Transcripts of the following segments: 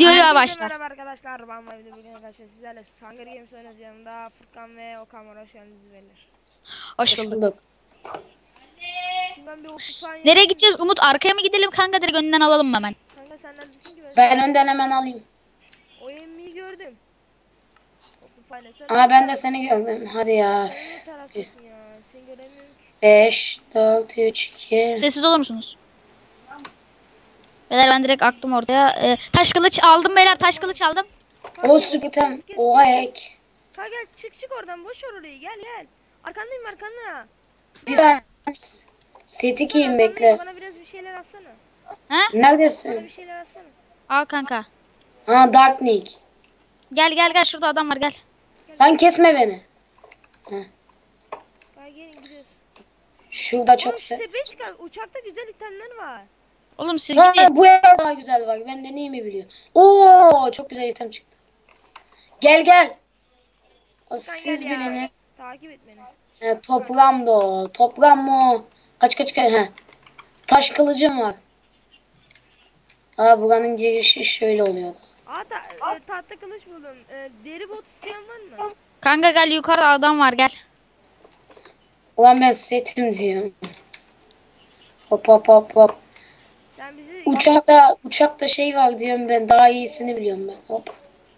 Videoya başla. Merhaba arkadaşlar, ben Mavide. Bugün arkadaşlar sizlerle Hunger Games oynuyoruz. Yanımda Furkan ve Okan var. Hoş geldiniz beyler. Hoş bulduk. Şimdi ben bir Optifine Nereye yapayım. gideceğiz Umut? Arkaya mı gidelim kanka, direkt önden alalım mı hemen? Kanka sen neredesin ki Ben önden hemen alayım. O emmiyi gördüm. Optifine sen Ama ben de seni gördüm. Hadi ya. sen ne taraftasın ya? Seni göremiyorum ki. 5, 4, 3, 2. Sessiz olur musunuz? Beyler ben direkt aktım ortaya. Taş kılıç aldım beyler, taş kılıç aldım. O sükutem. Oha ek. Kanka gel, çık oradan, boş ver orayı, gel. Arkandayım, arkanda. Bir saniye. Seti giyeyim bekle. Bana biraz bir şeyler atsana. He? Bana Neredesin? bir şeyler atsana. Al kanka. Ha Dark Nick. Gel şurada adam var, gel. Lan kesme beni. Gel gelin gidiyoruz. Şurada çok Oğlum şu se... tepeye çıkar. Uçakta güzel itemler var. Oğlum siz Lan gidin. bu ev daha güzel var. Ben de neyimi biliyor. Oo çok güzel item çıktı. Gel. O Sen siz gel ya. biliniz. Takip et beni. Toprağım da o. Toprağım mı o? Kaç. He. Taş kılıcım var. Buranın girişi şöyle oluyordu. Tahta kılıç buldum. Deri bot isteyen var mı? Kanka gel, yukarıda adam var, gel. Ulan ben setim diyorum. Hop. Sen bizi Uçakta şey var diyorum ben. Daha iyisini biliyorum ben. Hop.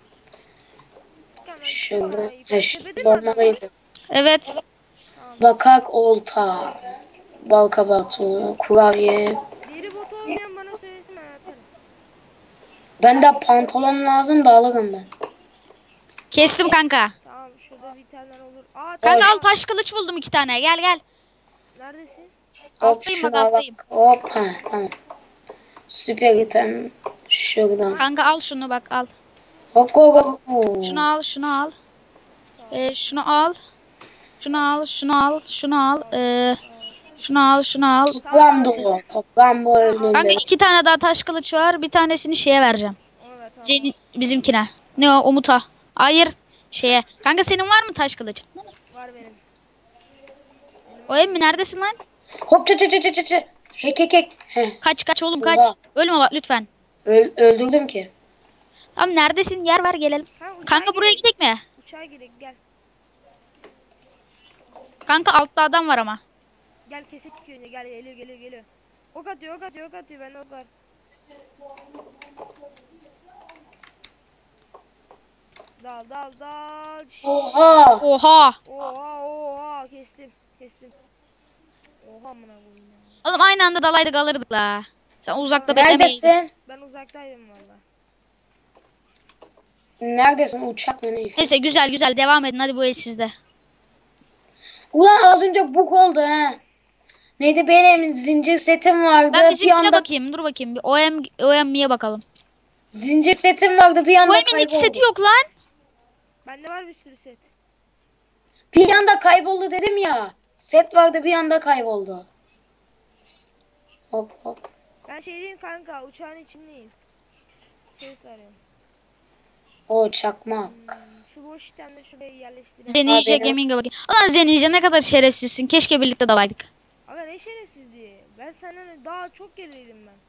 Şurada. Şurada olmalıydı. Evet. Bakak olta. Balkabatu. Kurabiye. deri botu olmayan bana söylesin, ben atarım. Ben de pantolon lazım da alırım ben. Kestim kanka. Tamam, şurada bir tane olur. Kanka Hoş. al, taş kılıç buldum 2 tane, gel. Neredesin? Hop Alttayım bak, şuna bak. alttayım. Hop. Tamam. Süper item. Şuradan. Kanka al şunu, bak al. Hop go. Şunu al. Şunu al. Şunu al. Şunu al. Toplam bu öldüğünde. Kanka 2 tane daha taş kılıç var. Bir tanesini şeye vereceğim. Evet, tamam. Bizimkine. Ne o? Umut'a. Hayır. Şeye. Kanka senin var mı taş kılıç? Var benim. O emmi neredesin lan? Hop çı. Hek. Heh. Kaç oğlum, kaç. Oha. Ölme bak lütfen. Öldürdüm ki. Tamam, neredesin? Yer ver, gelelim. Kanka buraya gidelim mi? Uçağa gidelim, gel. Kanka altta adam var ama. Gel kesik önce, gel, geliyor. Ok atıyor, ben ok var. Dal. Oha. Oha, kestim. Oha, amına koyayım ya. Oğlum aynı anda dalaydık, alırdık la. Sen uzakta beklemeyin. Neredesin? Ben uzaktaydım valla. Neredesin? Uçak mı ne? Neyse güzel devam edin, hadi bu el sizde. Ulan az önce bug oldu ha. Neydi benim zincir setim vardı. Ben Bir bizimkine anda bakayım, dur bakayım. Bir OM'ye bakalım. zincir setim vardı bir anda OM'in hiç kayboldu. seti yok lan. Bende var bir sürü set. Bir anda kayboldu dedim ya. Set vardı bir anda kayboldu. Hop. Ben şeydeyim kanka, uçağın içindeyim. Ses arıyorum. O çakmak. Şu boş itemleri şuraya yerleştirelim. Zeninja benim- Gaming'e bakayım. Ulan Zeninja ne kadar şerefsizsin. Keşke birlikte dalaydık. Aga ne şerefsizliği. Ben senden daha çok gerideydim ben.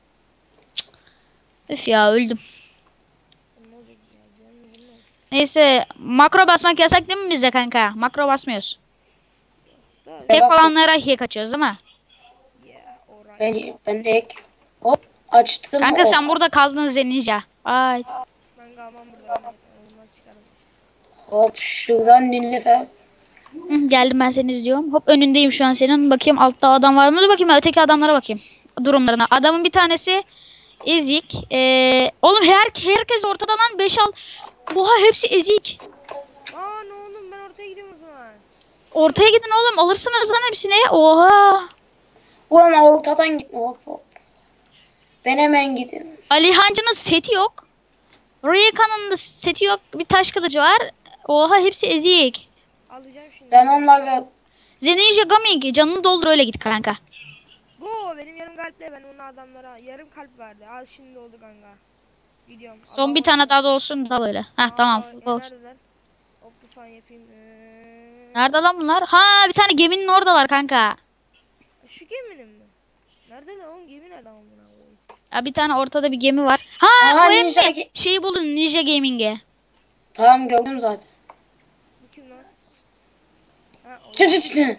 Üf ya, öldüm. Ne olacak ya? Canım bilmem. Neyse, makro basmak yasak değil mi bize kanka? Makro basmıyoruz. Doğru. Tek basma. olanlara hack açıyoruz değil mi? Yeah, alright. Ben de ek. Hop açtım. Kanka hop. sen burada kaldın Zeninja. Ay. Ben kalmam burada. Olmaz, çıkarım. Hop şuradan Nilüfer. Geldim, ben seni izliyorum. Hop önündeyim şu an senin. Bakayım altta adam var mı? Dur bakayım, öteki adamlara bakayım. Durumlarına. Adamın bir tanesi ezik. Oğlum herkes ortada lan, 5 al. Oha, hepsi ezik. Ne oğlum, ben ortaya gidiyorum o zaman. Ortaya gidin oğlum, alırsınız lan hepsini. Oha. Ulan ortadan gitme hop. Ben hemen gideyim. Alihancı'nın seti yok. Rüyaka'nın da seti yok. Bir taş kılıcı var. Oha, hepsi ezik. Alacağım şimdi. Ben onlara Zeninja Gaming canını doldur, öyle git kanka. Go, benim yarım kalple ben onun adamlara yarım kalp verdi. Al şimdi oldu kanka. Gidiyorum. Son bir tane daha da olsun da böyle. Heh tamam. Full. Neredeler? Optifine yapayım. Nerede lan bunlar? Ha, bir tane geminin oradalar kanka. Şu geminin mi? Nerede lan oğlum, gemi nerede amına koyayım? Ya bir tane ortada bir gemi var. Ha Aha, o ev Ninja mi? Ga- Şeyi buldun Ninja Gaming'i. Tamam, gördüm zaten. Bu kim lan? Ha, o. Çı çı çı.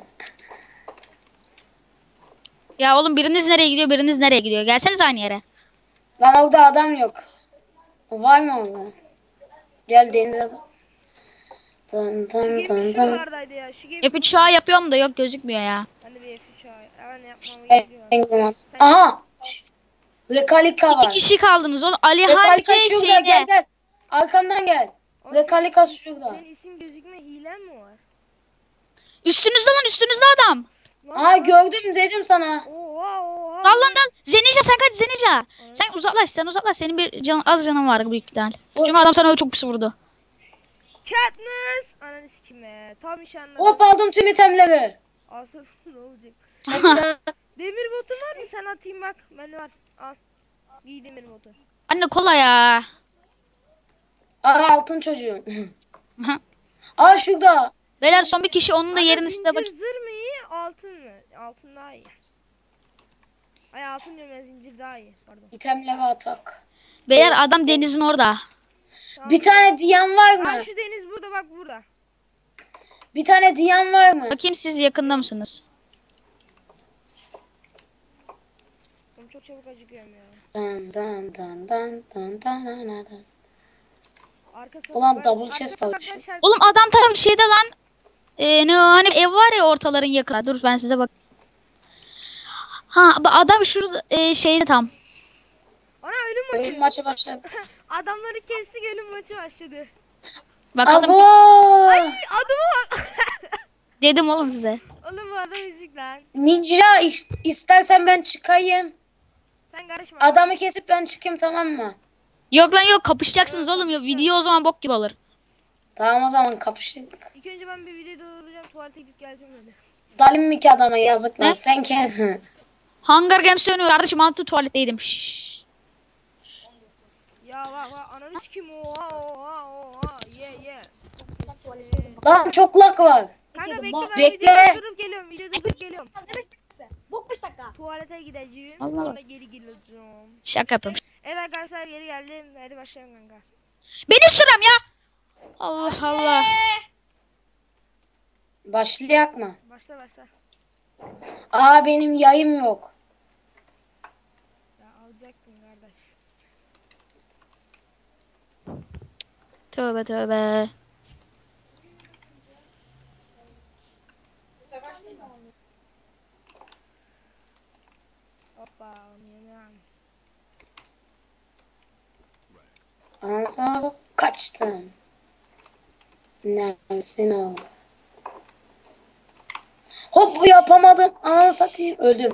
Ya oğlum biriniz nereye gidiyor biriniz nereye gidiyor. Gelseniz aynı yere. Lan orada adam yok. Var mı orada? Gel denize adam. Dın Şu dın gemi dın dın. şuralardaydı ya. Şu gemi. F3 şah yapıyorum da yok gözükmüyor ya. Ben de bir F3 ağa. Hemen yapmam Ben gerekiyor. Aha. Rekalika İki var. kişi kaldınız oğlum. Ali Rekalika Hance şurada, şeyde. gel gel. Arkamdan gel. Rekalika şurada. Senin isim gözükme hilen mi var? Üstünüzde lan üstünüzde adam. Lan, Aha, gördüm dedim sana. Oha oha. Dal lan dal. Zeneca sen kaç Zeneca. Sen uzaklaş sen uzaklaş. Senin bir az canın var büyük ihtimal. Çünkü adam sana çok pis vurdu. Katniss. Ananı sikim be. Tam iş anladım. Hop, aldım tüm itemleri. Asıl ne olacak? Çak çak. Demir botu var mı? Sen atayım bak. Bende var. Al. Giy demir botu. Anne kola ya. Aha, altın çocuğu. Aa, şurada. Beyler son bir kişi onun da Ana, yerini size bak. zincir zırh mı iyi? Altın mı? Altın daha iyi. Ay altın diyorum ya, zincir daha iyi. Pardon. İtemleri atak. Beyler adam denizin orada. Tamam. Bir tane diyen var Aa, mı? şu deniz burada bak burada. Bir tane diyen var mı? Bakayım siz yakında mısınız? Ben çok çabuk acıkıyorum ya. Dan dan dan dan dan dan dan dan. Arka Ulan sokak- double arka chest var sokaktan şu. şarkı- Oğlum adam tam şeyde lan. Ne o hani ev var ya ortaların yakına. Dur ben size bak. Ha adam şurada şeyde tam. Ana ölüm maçı. Oyun maçı başladı. Adamları kestik, ölüm maçı başladı. Bakalım Abo! Adamı bak. dedim oğlum size. Oğlum bu adam ezik lan. Ninja, istersen ben çıkayım. Sen karışma. Adamı kesip ben çıkayım, tamam mı? Yok lan yok kapışacaksınız oğlum ya. Video o zaman bok gibi olur. Tamam, o zaman kapışırız. İlk önce ben bir video dolduracağım. Tuvalete gidip geleceğim öyle. Dalim mi ki adama, yazıklar. Ne? Sen kendin. Hunger Games oynuyor kardeşim altı tuvaletteydim. Şşş. Ya bak bak ananı sikim, oha oha oha ye ye. Lan çok lag var. Kanka bekle, ben Bekle. video durdurup geliyorum. Video durdurup geliyorum. Tuvalete gideceğim. Allah Sonra Allah. geri geleceğim. Şaka yapıyorum. Evet arkadaşlar, geri geldim. Hadi başlayalım kanka. Benim sıram ya. Allah Allah. Başlayak mı? Başla başla. Aa, benim yayım yok. Ya alacaktın kardeş. Tövbe tövbe. Hoppa onu yemem. Anasını kaçtım. Neresin o? Hop, bu yapamadım. Anasını satayım. Öldüm.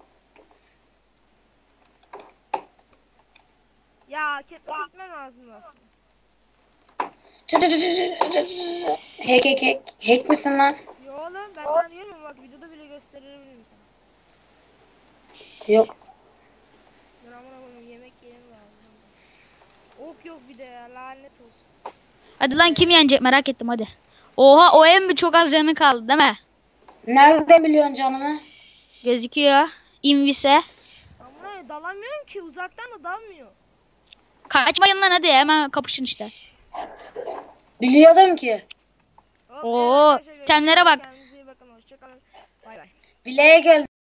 Ya gitmem lazım aslında. Çı çı çı çı çı çı çı. Hack hack hack. Hack misin lan? Yo oğlum ben sana diyorum ama bak videoda bile gösterebilirim sana. Yok. Dur amına koyayım, yemek yiyeyim lazım. Ok yok bir de ya, lanet olsun. Hadi lan kim yenecek merak ettim hadi. Oha o ev mi çok az canı kaldı değil mi? Nerede biliyorsun canımı? Gözüküyor. Invise. Amına dalamıyorum ki, uzaktan da dalmıyor. Kaçmayın lan hadi hemen kapışın işte. Biliyordum ki. Hop, Oo, evet arkadaşlar, itemlere bak. kendinize iyi bakın, hoşça kalın. Bay bay. Bileğe geldi.